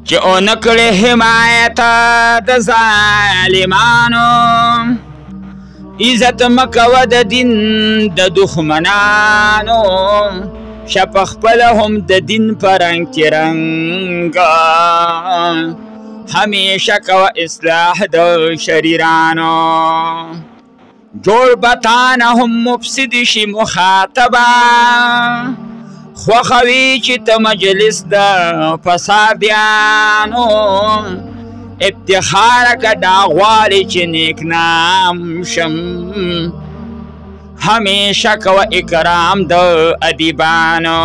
چې اونکړې حمایت د ظالمانو عزت مکوه د دین د دښمنانو شه پخپله هم د دین په رنګ کې رنګه همیشه کوه اصلاح د شریرانو جوړ به تانه هم مفسد شي مخاطبه خوښوي چې ته مجلس د فسادیانو افتخاره که دا غواړې چې نیک نام شم همیشه کوه اکرام د ادیبانو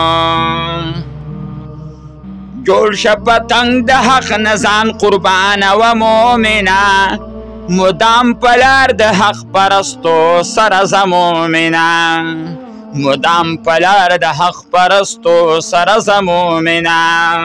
جوړ شه پتنګ د حق نه ځان قربانه و مؤمنه مدام په لار د حق پرستو سره ځه مؤمنه مدام په لار د حق پرستو سره ځه مؤمنه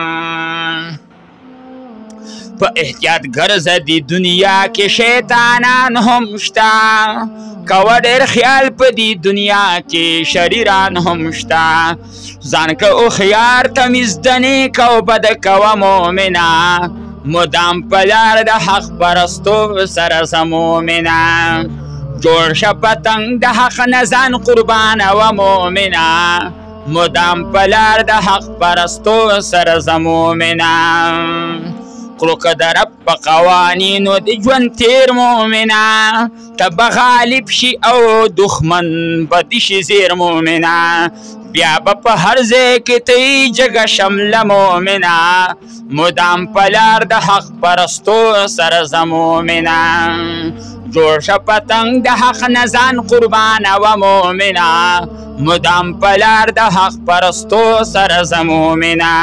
په احتیاط ګرځه دې دنیا کې شیطانان هم شته کوه ډېر خیال په دې دنیا کې شریران هم شته ځان که هوښیار تمیز د نیک او بد کوه مؤمنه مدام په لار د حق پرستو سره ځه مؤمنه جوړ شه پتنګ د حق نه ځان قربانه و مؤمنه مدام په لار د حق پرستو سره ځه مؤمنه کړو که د رب په قوانینو د ژوند تیر مؤمنه ته به غالب شي او دښمن به دي شي زیر مؤمنه بیا به په هر ځای کې ته یې جګه شمله مؤمنه مدام په لار د حق پرستو سره ځه مؤمنه جوړ شه پتنګ د حق نه ځان قربانه و مؤمنه مدام په لار د حق پرستو سره ځه مؤمنه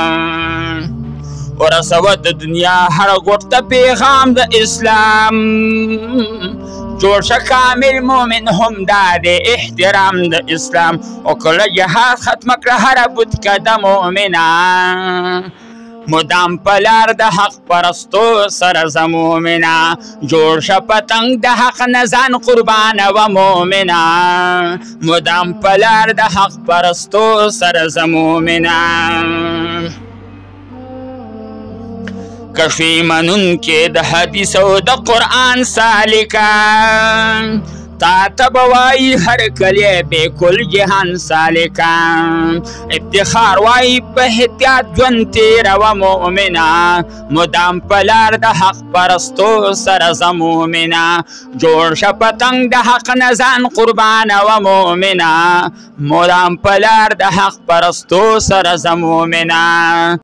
ورسوه د دنیا هر ګوټ ته پیغام د اسلام جوړ شه کامل مؤمن هم دا د احترام د اسلام او کله جهاد ختمه کړه هره بتکده مؤمنه مدام په لار د حق پرستو سره ځه مؤمنه جوړ شه پتنګ د حق نه ځان قربانه و مؤمنه مدام په لار د حق پرستو سره ځه مؤمنه کشوی منونکې د حدیث او د قرآن سالکان تا ته به وایي هر کلی بیکل جهان سالکان افتخار وایي په احتیاط ژوند تېروه مؤمنه مدام په لار د حق پرستو سره ځه مؤمنه جوړ شه پتنګ د حق نه ځان قربانه و مؤمنه مدام په لار د حق پرستو سره ځه مؤمنه